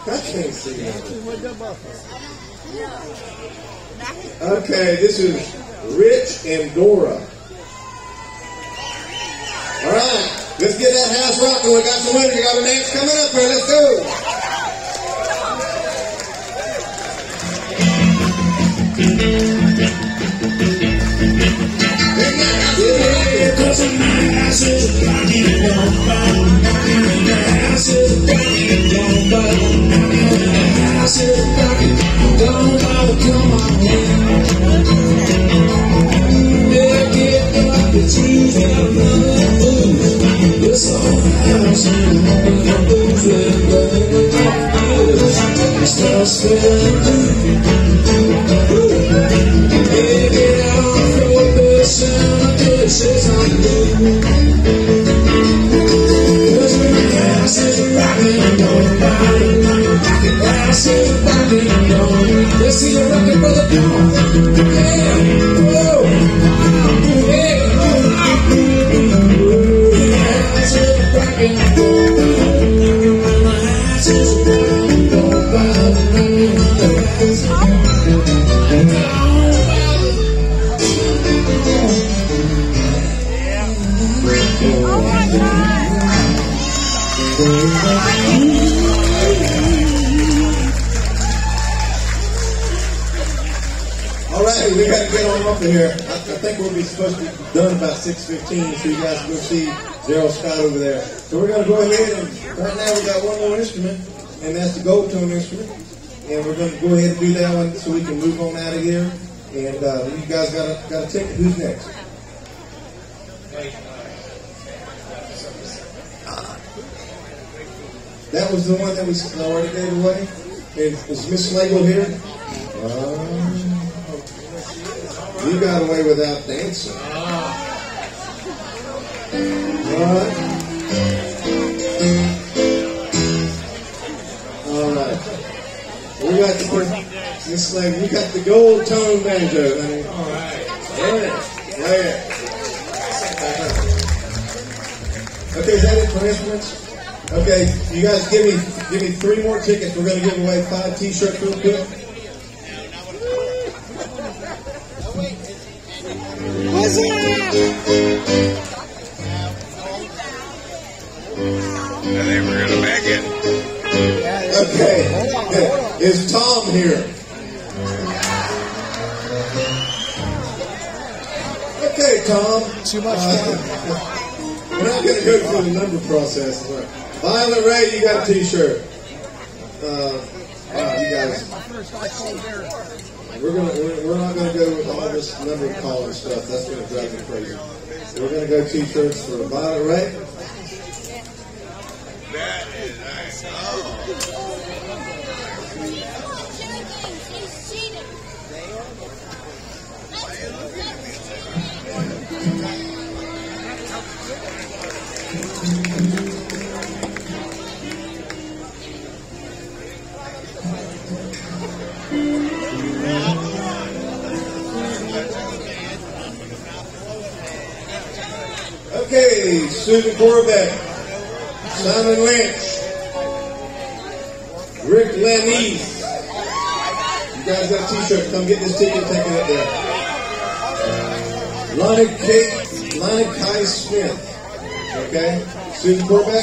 can't see that. Okay, this is Rich and Dora. All right, let's get that house rocking. We got some winners. We got a dance coming up here. Let's go. Cause my house is rocking and on fire. My house is rocking and on fire. My house is rocking. Don't bother, come on in. Never get up, it's easy, I'm running loose. This old house in the morning, blues, and burning start spinning. Baby, I'll throw a big sound of kisses on you. Cause my house is rocking and on fire. My house is rocking and on. Let's see you rocking for the dawn. Yeah, whoa, yeah, my house is rocking and on. My house is rocking and on fire. All right, we got to get on up in here. I think we'll be supposed to be done about 6:15, so you guys can go see Daryl Scott over there. So we're going to go ahead and right now we got one more instrument, and that's the gold tone instrument. And we're going to go ahead and do that one so we can move on out of here. And you guys got a ticket. Who's next? That was the one that we already gave away. Is Miss Slagle here? You got away without dancing. All right. We got the Miss Slagle. We got the gold tone banjo. All right. Play it. Okay, is that it for instruments? Okay, you guys give me 3 more tickets. We're going to give away 5 T-shirts real quick. What's that? I think we're going to make it. Okay, is Tom here? Okay, Tom. Too much fun. We're not going to go through the number process. Violet Ray, you got a T-shirt. You guys. We're not going to go with all this number calling stuff. That's going to drive me crazy. So we're going to go T-shirts for Violet Ray. That is nice. Oh. Okay, Susan Corbeck, Simon Lynch, Rick Lanese. You guys got a T-shirt. Come get this ticket. Take it up there. Lonnie Kai Smith. Okay, Susan Corbeck.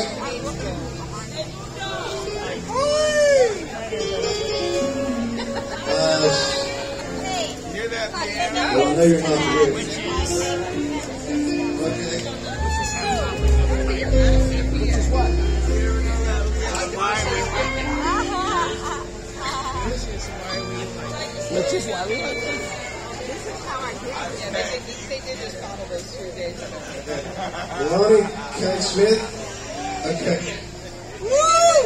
Well, I know you're not the rich. Which is why we like this. This is how I did it. And they did just follow those 2 days. Lonnie Kai Smith. Okay. Woo!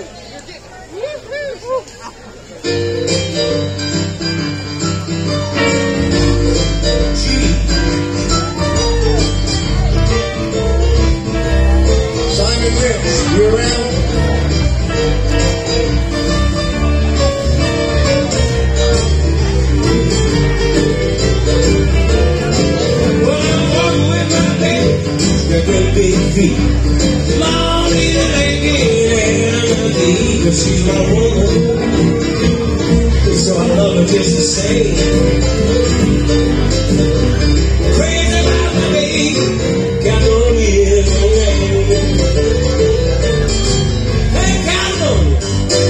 Simon Lynch, you around? Big feet, long in the just the same. Crazy about my baby, got on years and rain. Hey, count on you,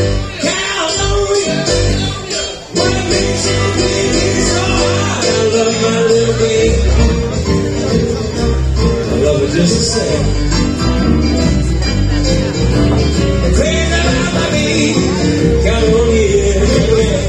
what makes you feel so hard? I love my little baby, I love her just the same. Crazy about my baby, got on years and rain.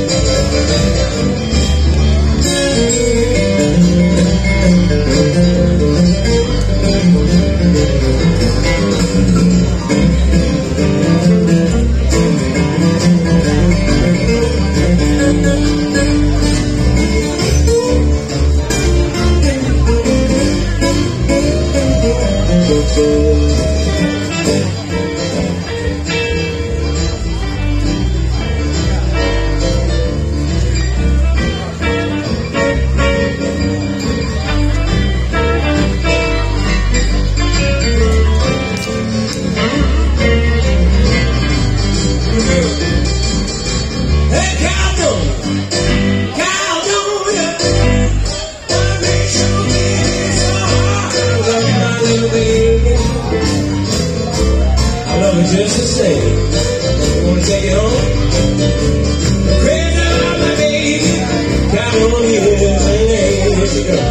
Just the same. You wanna take it home? Crazy about my baby, got on years and here she goes.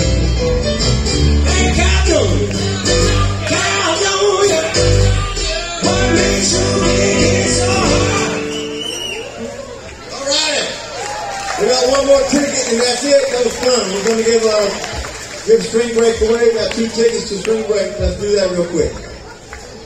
Hey, count on you, what makes you feel so hard? All right. We got one more ticket, and that's it. That was fun. We're going to give spring break away. We got 2 tickets to spring break. Let's do that real quick.